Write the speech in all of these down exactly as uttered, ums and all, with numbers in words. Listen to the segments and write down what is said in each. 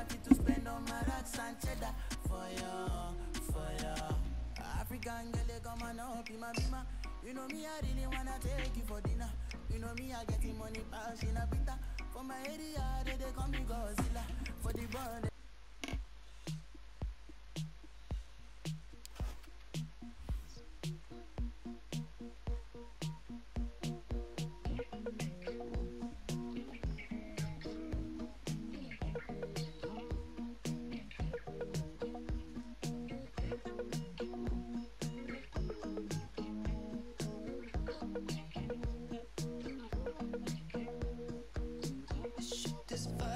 I fit to spend on my racks and cheddar for you, for you. African girl, they come and up in my bima. You know me, I really wanna take you for dinner. You know me, I getting money, pass in a pita. For my area, they, they call me Godzilla. For the bond. This vibe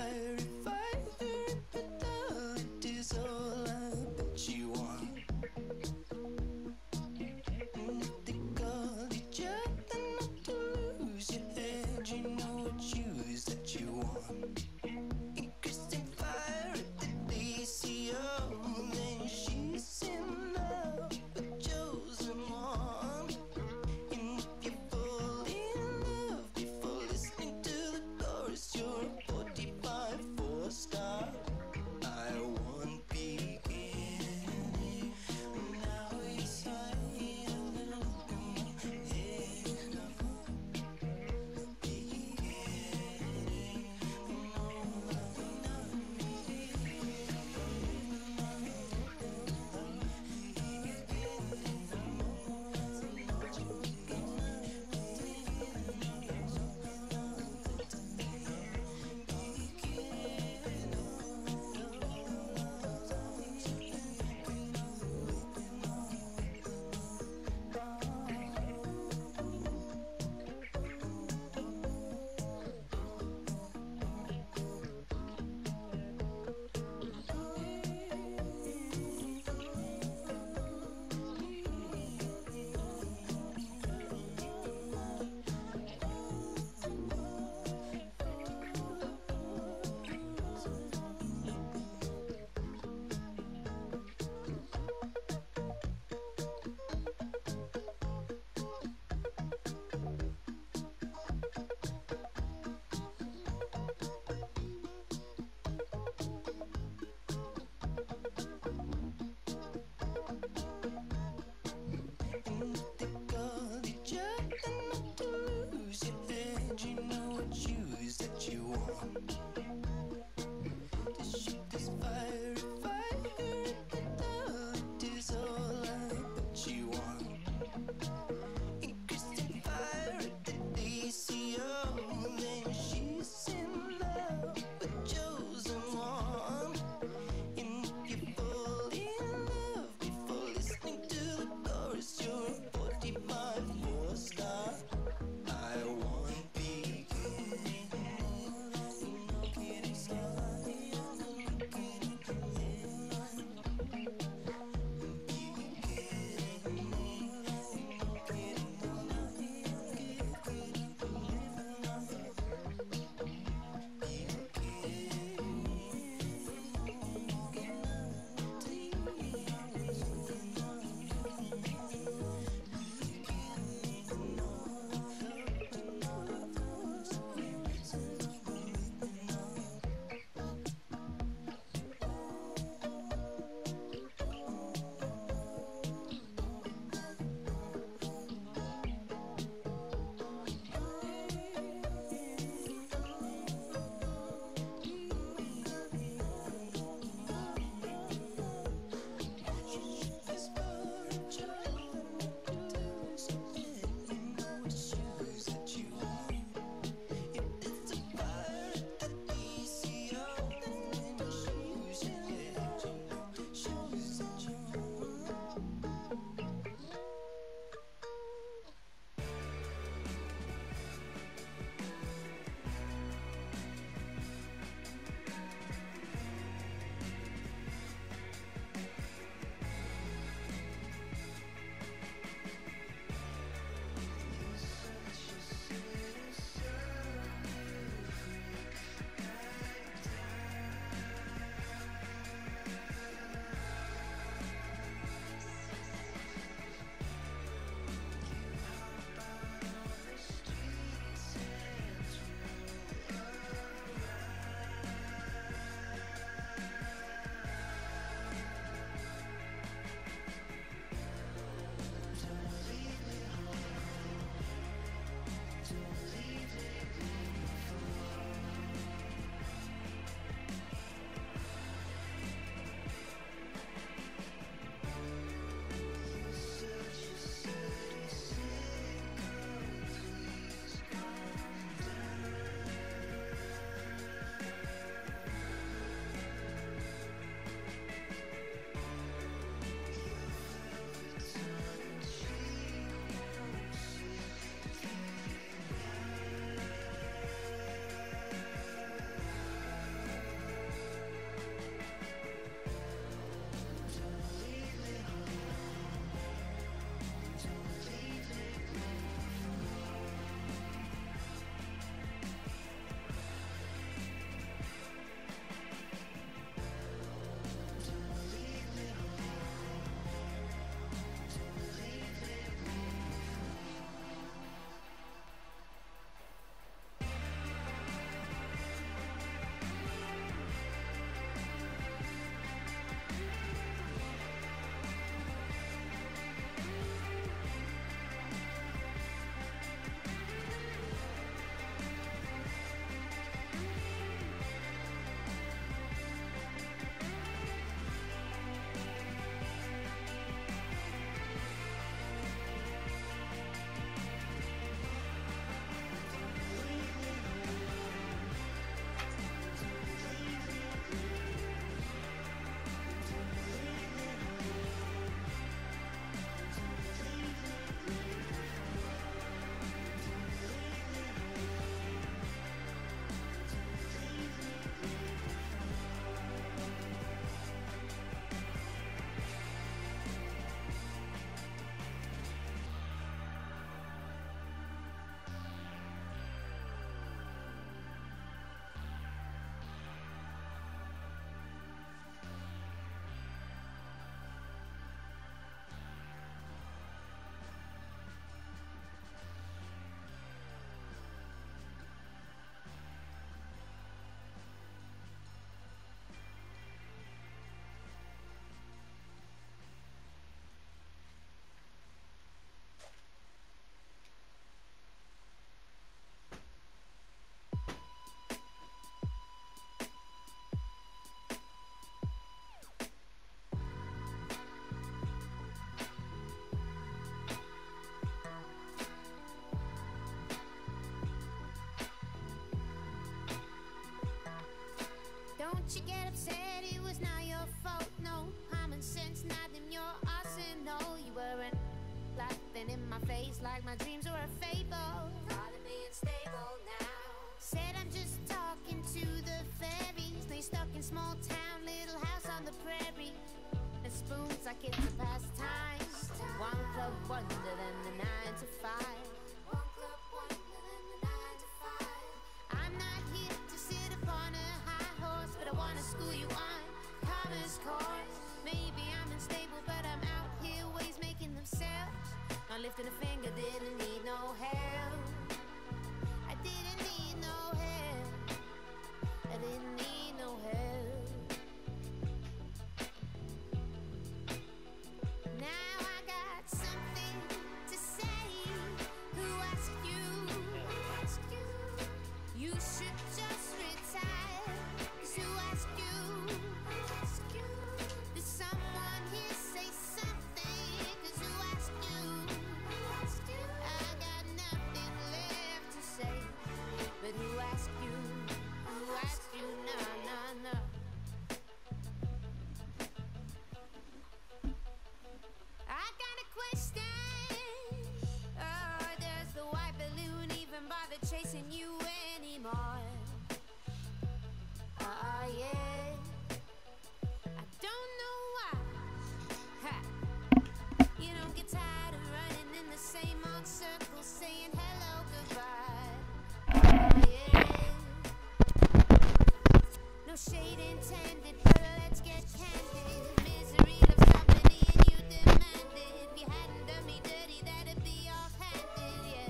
you get upset? It was not your fault. No common sense, not in your arsenal. You weren't laughing in my face like my dreams were a fable. Calling me unstable now. Said I'm just talking to the fairies. They stuck in small town, little house on the prairie. And spoons like it's a pastime. One club wonder than the nine to five. One club wonder than the nine to five. I'm not here to sit upon a high horse, but I wanna school you on commerce course. Maybe I'm unstable, but I'm out here ways making themselves. Not lifting a finger, didn't need no help. I didn't need no help. I didn't need no help. Now I got something to say. Who asked you? Who asked you? You should just retire. 'Cause who asked you? Who asked you? Did someone here say something? 'Cause who asked you? Who asked you? I got nothing left to say. But who asked you? Who asked you? No, no, no. I got a question. Oh, does the white balloon even bother chasing you anymore? Oh, yeah. I don't know why. Ha. You don't get tired of running in the same old circle, saying hello, goodbye. Oh, yeah. No shade intended, but let's get candid. Misery loves company and you demand it. If you hadn't done me dirty, that'd be off-handed, yeah.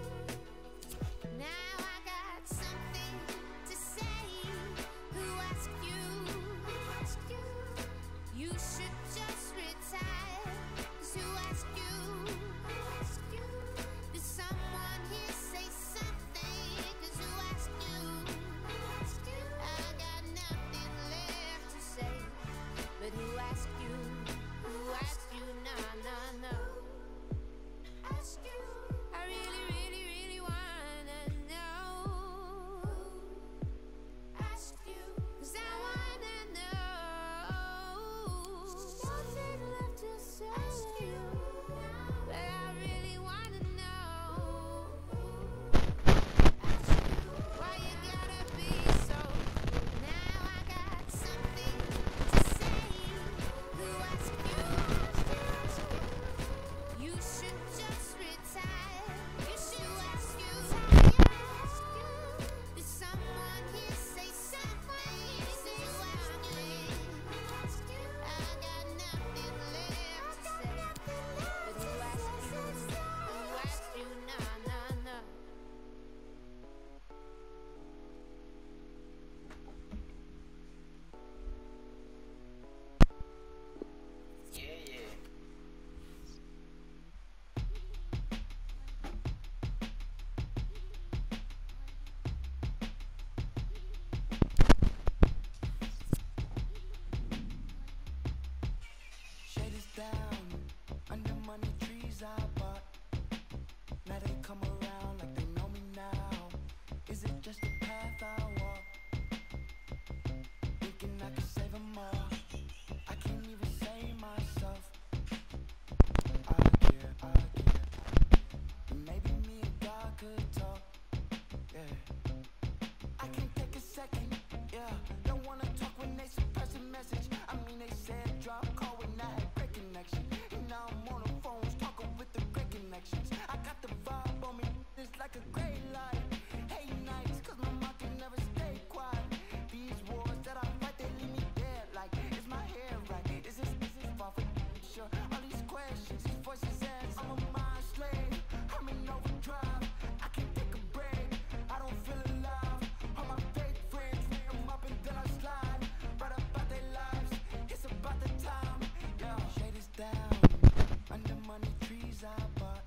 Now I got something to say. Who asked you? Who asked you? You should just retire. 'Cause who asked you? Who asked you? Did someone here say something? 'Cause who asked you? Who asked you? I got nothing left to say. But who asked you? Who asked you? No, no, no. Ask you. I really, really, really wanna know. Ask you. 'Cause I wanna know. Nothing left to say. Ask you. But I really wanna know. Ask you. Why you gotta be so? Now I got something to say. Who asked you? You should just retire. You should ask you. Did someone here say something? Say who asked you? I got nothing left to say. But who asked you? Who asked you? No, no, no. Yeah, yeah. Shade is down, under money trees I bought. Now they come around like they know me now. Is it just a path I walk? Thinking I could save them all. I can't even save myself. I care, I care. And maybe me and God could talk. Yeah. I can't take a second. Yeah. Don't wanna talk when they suppress a message. I mean they said drop call when I had great connection. And now I'm on the phones talking with the great connections. I got the vibe on me. It's like a great light. Hey nights, 'cause my mouth can never stay quiet. These wars that I fight, they leave me dead. Like, is my hair right? Is this, is this far from sure? All these questions, these voices ask. I'm a mind slave. I'm in overdrive. I can't take a break. I don't feel alive. All my fake friends, ring them up and then I slide. Right about their lives. It's about the time. Yeah, shade is down. Under money trees I bought.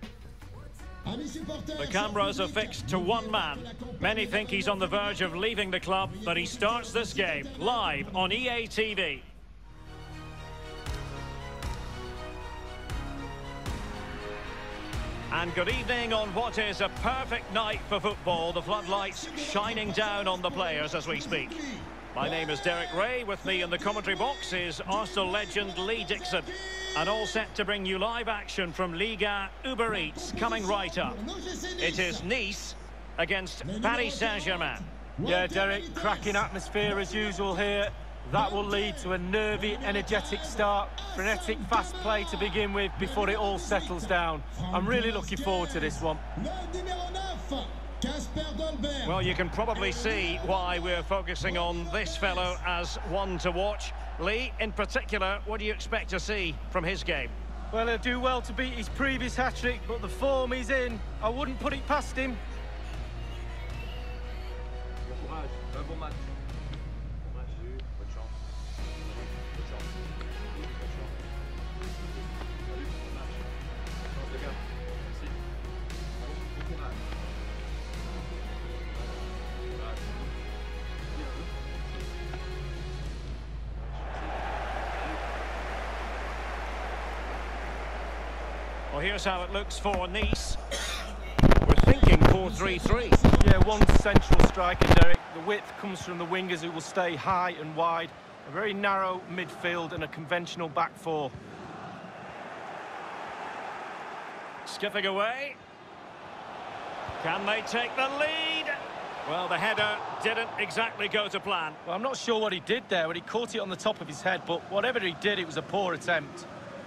The cameras are fixed to one man. Many think he's on the verge of leaving the club, but he starts this game live on E A T V. And good evening on what is a perfect night for football. The floodlights shining down on the players as we speak. My name is Derek Ray. With me in the commentary box is Arsenal legend Lee Dixon. And all set to bring you live action from Liga Uber Eats coming right up. It is Nice against Paris Saint-Germain. Yeah, Derek, cracking atmosphere as usual here. That will lead to a nervy, energetic start, frenetic, fast play to begin with before it all settles down. I'm really looking forward to this one. Well, you can probably see why we're focusing on this fellow as one to watch. Lee, in particular, what do you expect to see from his game? Well, he'll do well to beat his previous hat-trick, but the form he's in, I wouldn't put it past him. Well, here's how it looks for Nice. We're thinking four three three. Yeah, one central striker, Derek. The width comes from the wingers who will stay high and wide. A very narrow midfield and a conventional back four. Skipping away. Can they take the lead? Well, the header didn't exactly go to plan. Well, I'm not sure what he did there when he caught it on the top of his head, but whatever he did, it was a poor attempt.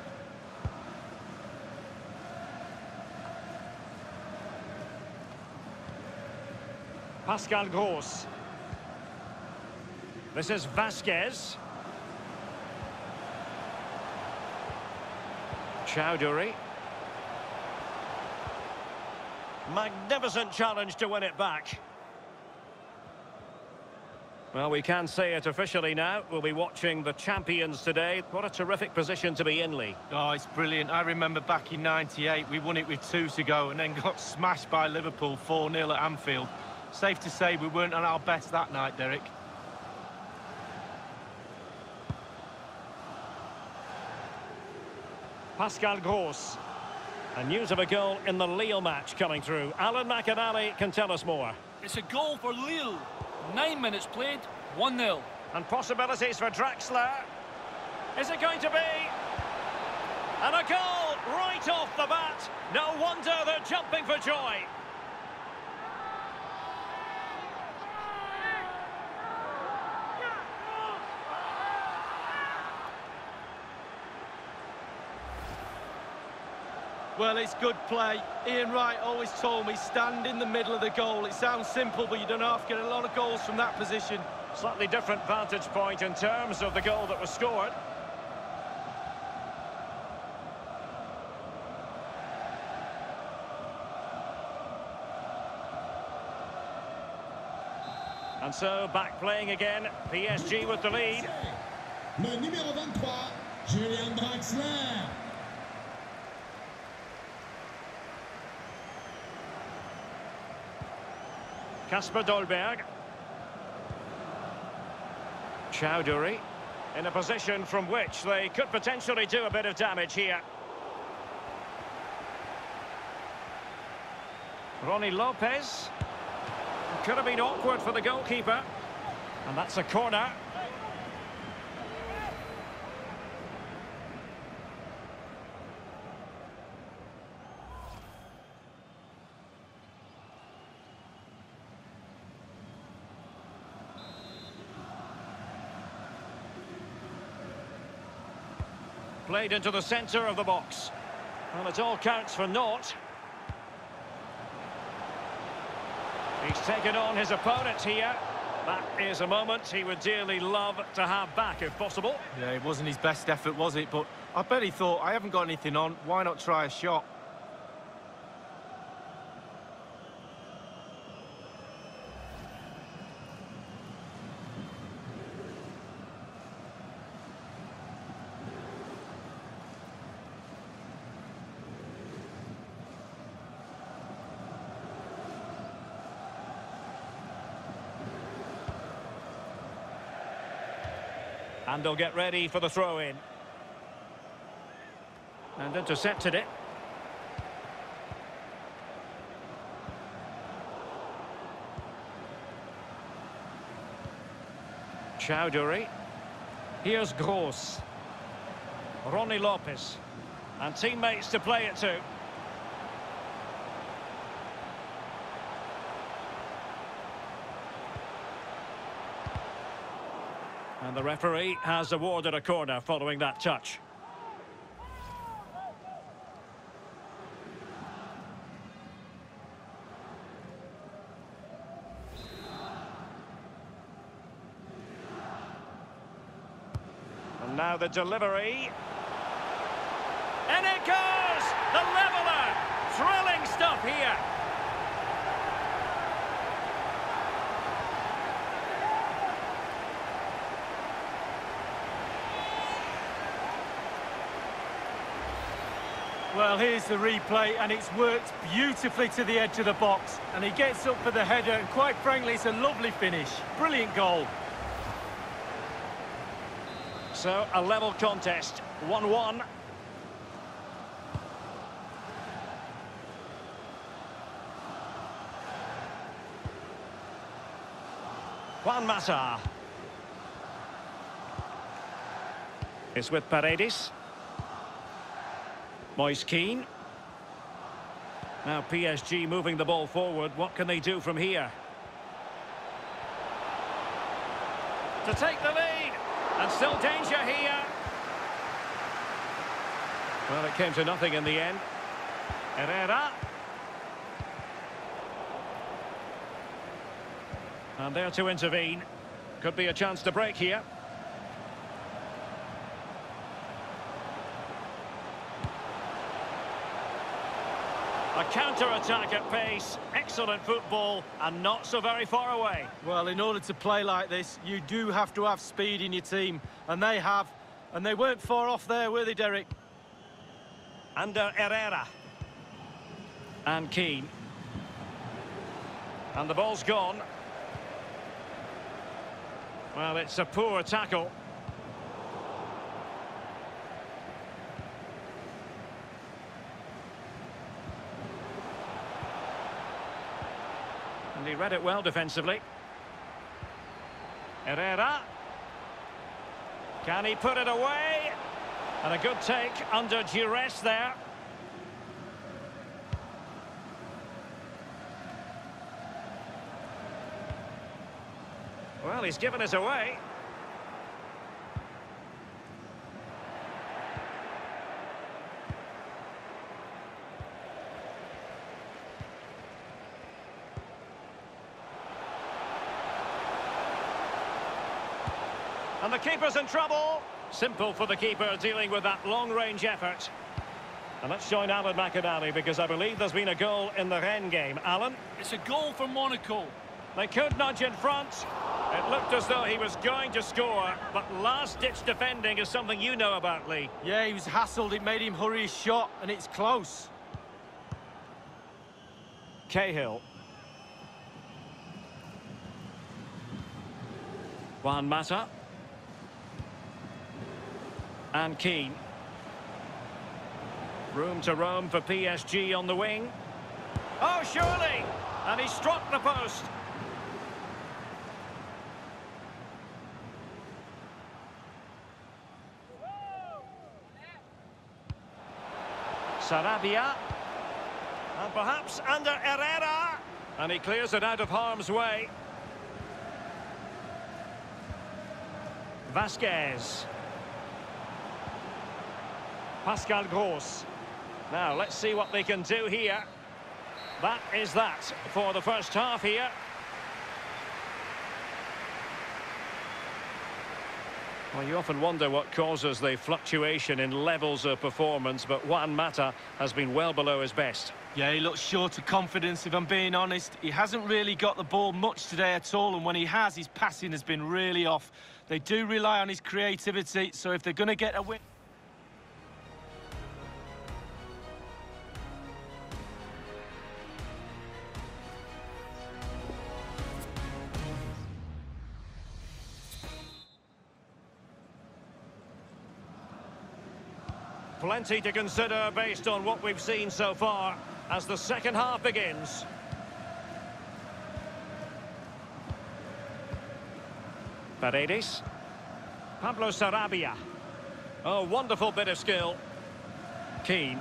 Pascal Gross. This is Vasquez. Chowdhury. Magnificent challenge to win it back. Well, we can say it officially now. We'll be watching the champions today. What a terrific position to be in, Lee. Oh, it's brilliant. I remember back in ninety-eight, we won it with two to go and then got smashed by Liverpool four nil at Anfield. Safe to say we weren't on our best that night, Derek. Pascal Gross. And news of a goal in the Lille match coming through. Alan McInally can tell us more. It's a goal for Lille. Nine minutes played, one nil. And possibilities for Draxler. Is it going to be? And a goal right off the bat. No wonder they're jumping for joy. Well, it's good play. Ian Wright always told me, stand in the middle of the goal. It sounds simple, but you don't have to get a lot of goals from that position. Slightly different vantage point in terms of the goal that was scored. And so, back playing again, P S G with the lead. Le numéro vingt-trois, Julian Draxler. Kasper Dolberg. Chowdhury in a position from which they could potentially do a bit of damage here. Ronnie Lopez. Could have been awkward for the goalkeeper. And that's a corner. Played into the centre of the box. Well, it all counts for naught. He's taken on his opponent here. That is a moment he would dearly love to have back, if possible. Yeah, it wasn't his best effort, was it? But I bet he thought, I haven't got anything on, why not try a shot? And they'll get ready for the throw-in. And intercepted it. Chowdhury. Here's Gross. Ronnie Lopez. And teammates to play it to. And the referee has awarded a corner following that touch. And now the delivery. And it goes! The leveller! Thrilling stuff here. Well, here's the replay, and it's worked beautifully to the edge of the box. And he gets up for the header, and quite frankly, it's a lovely finish. Brilliant goal. So, a level contest, one one. Juan Mata. It's with Paredes. Moise Kean. Now P S G moving the ball forward. What can they do from here? To take the lead. And still danger here. Well, it came to nothing in the end. Herrera. And there to intervene. Could be a chance to break here. A counter-attack at pace, excellent football, and not so very far away. Well, in order to play like this, you do have to have speed in your team, and they have. And they weren't far off there, were they, Derek? Under Herrera. And Keane. And the ball's gone. Well, it's a poor tackle. And he read it well defensively. Herrera. Can he put it away? And a good take under duress there. Well, he's given us away. And the keeper's in trouble. Simple for the keeper dealing with that long-range effort. And let's join Alan McInally because I believe there's been a goal in the Rennes game. Alan? It's a goal for Monaco. They could nudge in front. It looked as though he was going to score, but last-ditch defending is something you know about, Lee. Yeah, he was hassled. It made him hurry his shot, and it's close. Cahill. Juan Mata. And Keane. Room to roam for P S G on the wing. Oh, surely! And he struck the post. Sarabia. And perhaps under Herrera. And he clears it out of harm's way. Vasquez. Pascal Gross. Now, let's see what they can do here. That is that for the first half here. Well, you often wonder what causes the fluctuation in levels of performance, but Juan Mata has been well below his best. Yeah, he looks short of confidence, if I'm being honest. He hasn't really got the ball much today at all, and when he has, his passing has been really off. They do rely on his creativity, so if they're going to get a win... Plenty to consider based on what we've seen so far as the second half begins. Paredes. Pablo Sarabia. Oh, wonderful bit of skill. Keane.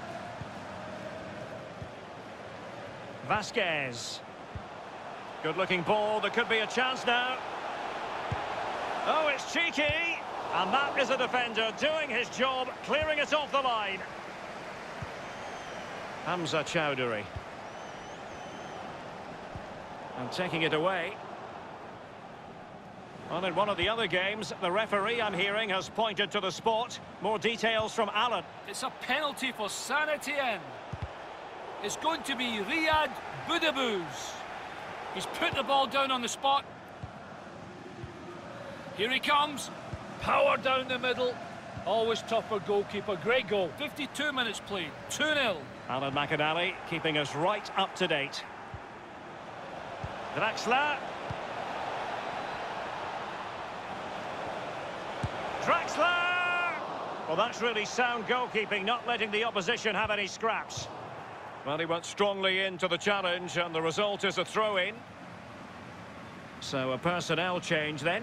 Vasquez. Good-looking ball. There could be a chance now. Oh, it's cheeky. And that is a defender doing his job, clearing it off the line. Hamza Chowdhury. And taking it away. Well, in one of the other games, the referee, I'm hearing, has pointed to the spot. More details from Alan. It's a penalty for Saint Etienne. It's going to be Riyad Boudebouz. He's put the ball down on the spot. Here he comes. Power down the middle. Always tough for goalkeeper. Great goal. fifty-two minutes played. two nil. Alan McInally keeping us right up to date. Draxler. Draxler! Well, that's really sound goalkeeping, not letting the opposition have any scraps. Well, he went strongly into the challenge, and the result is a throw-in. So a personnel change then.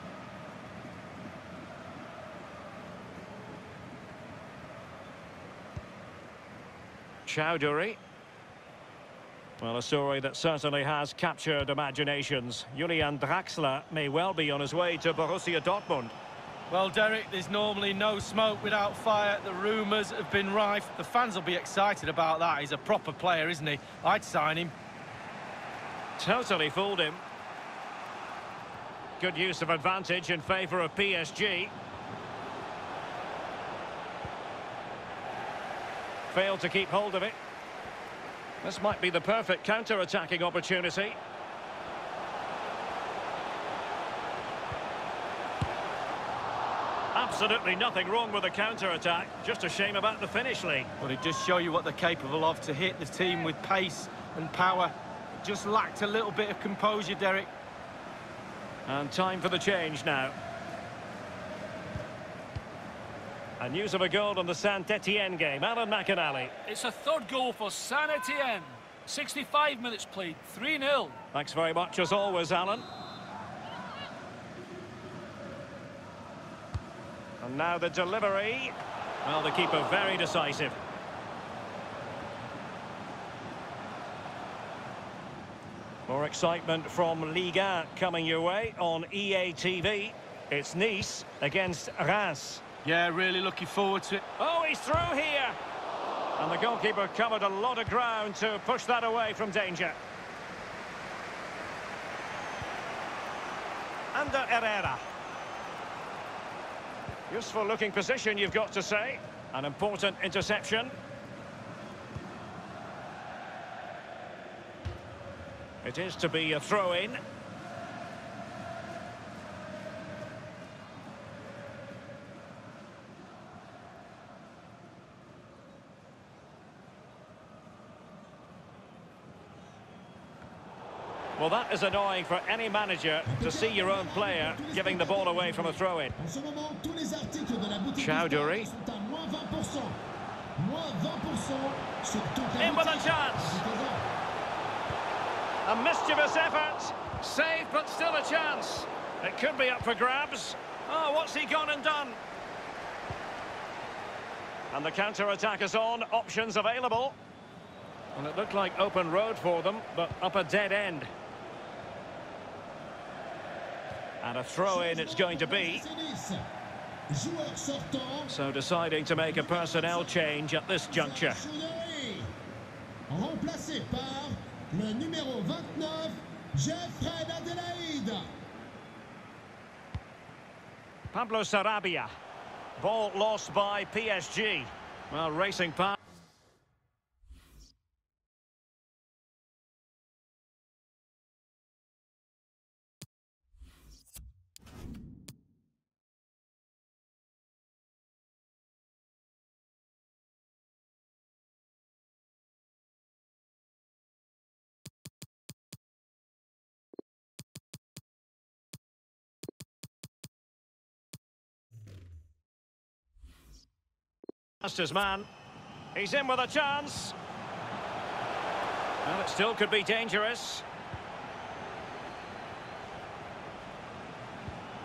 Chowdhury. Well, a story that certainly has captured imaginations. Julian Draxler may well be on his way to Borussia Dortmund. Well, Derek, there's normally no smoke without fire. The rumours have been rife. The fans will be excited about that. He's a proper player, isn't he? I'd sign him. Totally fooled him. Good use of advantage in favour of P S G. Failed to keep hold of it. This might be the perfect counter-attacking opportunity. Absolutely nothing wrong with the counter-attack. Just a shame about the finish, Lee. Well, it just show you what they're capable of, to hit the team with pace and power. Just lacked a little bit of composure, Derek. And time for the change now. And news of a goal in the Saint Etienne game. Alan McInally. It's a third goal for Saint Etienne. sixty-five minutes played. three nil. Thanks very much, as always, Alan. And now the delivery. Well, the keeper very decisive. More excitement from Liga coming your way on E A T V. It's Nice against Reims. Yeah, really looking forward to it. Oh, he's through here. And the goalkeeper covered a lot of ground to push that away from danger. Ander Herrera. Useful looking position, you've got to say. An important interception. It is to be a throw-in. Well, that is annoying for any manager to see your own player giving the ball away from a throw-in. Chowdhury. In with a chance. A mischievous effort. Saved, but still a chance. It could be up for grabs. Oh, what's he gone and done? And the counter-attack is on. Options available. And it looked like open road for them, but up a dead end. And a throw-in it's going to be. So deciding to make a personnel change at this juncture. Remplacé par le numéro vingt-neuf, Jeffrey Adelaide. Pablo Sarabia. Ball lost by P S G. Well, racing past. Past his man. He's in with a chance. Well, it still could be dangerous.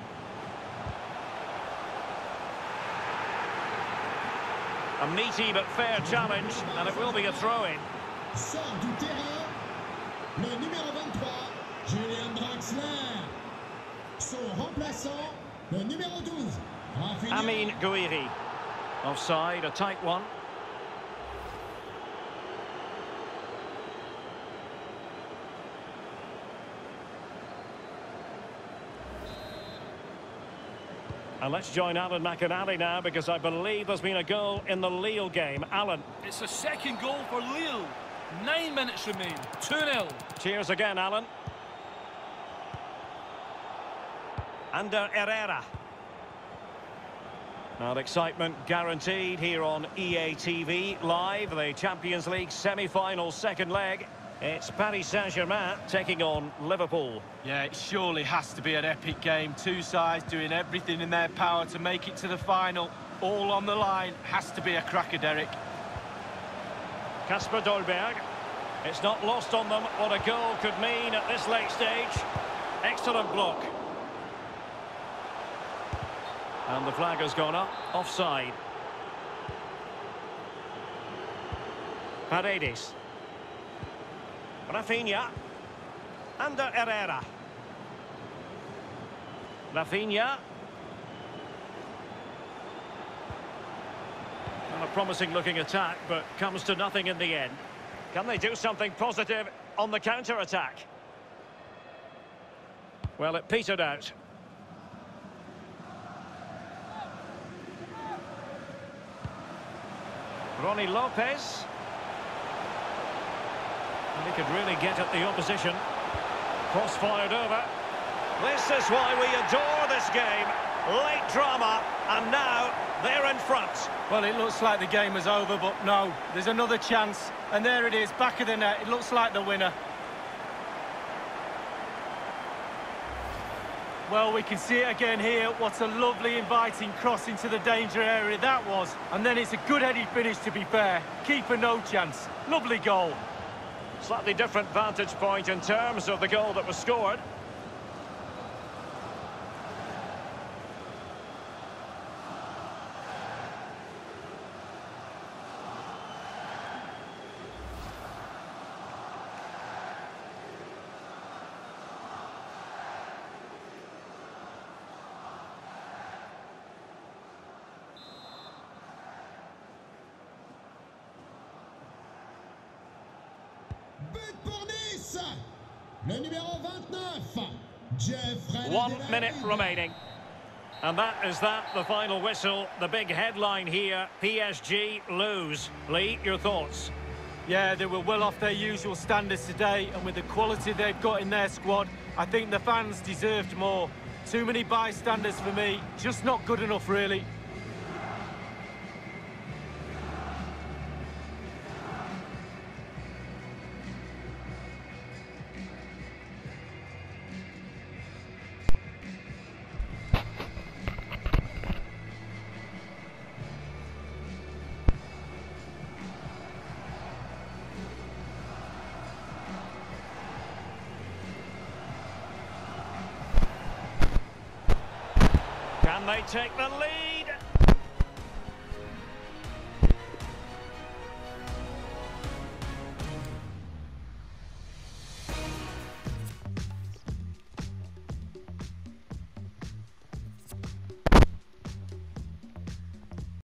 A meaty but fair challenge, and it will be a throw-in. Sort du terrain, le numéro vingt-trois, Julian Draxler. Son remplaçant, le numéro douze, Rafinha. Amin Gouiri. Offside, a tight one. And let's join Alan McInally now, because I believe there's been a goal in the Lille game. Alan. It's a second goal for Lille. Nine minutes remain. two nil. Cheers again, Alan. Ander Herrera. Now, excitement guaranteed here on E A T V Live, the Champions League semi-final second leg. It's Paris Saint-Germain taking on Liverpool. Yeah, it surely has to be an epic game. Two sides doing everything in their power to make it to the final. All on the line. Has to be a cracker, Derek. Kasper Dolberg. It's not lost on them what a goal could mean at this late stage. Excellent block. And the flag has gone up. Offside. Paredes. Rafinha. Ander Herrera. Rafinha. And a promising looking attack, but comes to nothing in the end. Can they do something positive on the counter-attack? Well, it petered out. Ronnie Lopez. And he could really get at the opposition. Cross fired over. This is why we adore this game. Late drama, and now they're in front. Well, it looks like the game is over, but no, there's another chance. And there it is, back of the net. It looks like the winner. Well, we can see it again here. What a lovely, inviting cross into the danger area that was. And then it's a good-headed finish, to be fair. Keeper, no chance. Lovely goal. Slightly different vantage point in terms of the goal that was scored. But pour Nice, le numéro vingt-neuf, Jeff Fred. One minute remaining. And that is that, the final whistle. The big headline here, P S G lose. Lee, your thoughts? Yeah, they were well off their usual standards today, and with the quality they've got in their squad, I think the fans deserved more. Too many bystanders for me, just not good enough, really. Can they take the lead?